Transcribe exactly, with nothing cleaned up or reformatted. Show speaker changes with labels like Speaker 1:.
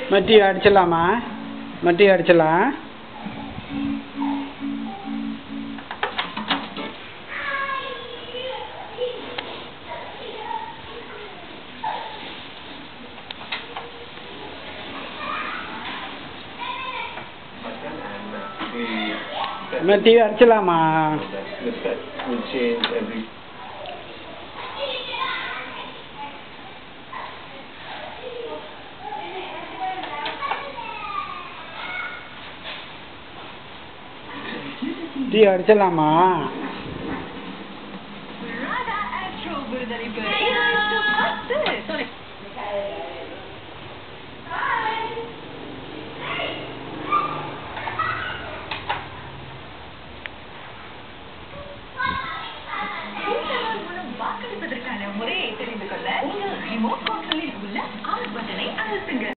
Speaker 1: மட்டி அடிச்சிடலாமா? மட்டி அடிச்சிடலாம். மட்டி அடிச்சிடலாமா? டீ அடிச்சிடலாமா?
Speaker 2: வாக்களிப்பதற்கான முறையை தெரிந்து கொள்ள உங்கள் ரிமோட் கண்ட்ரோலில் உள்ள ஆல் பட்டனை அழுத்துங்கள்.